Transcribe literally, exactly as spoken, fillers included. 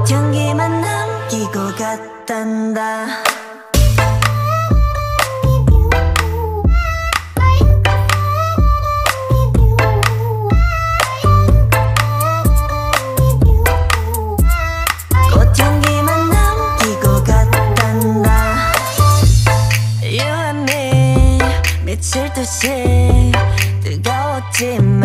꽃향기만 남기고 갔단다. 꽃향기만 남기고 갔단다. You and me 미칠 듯이 뜨거웠지만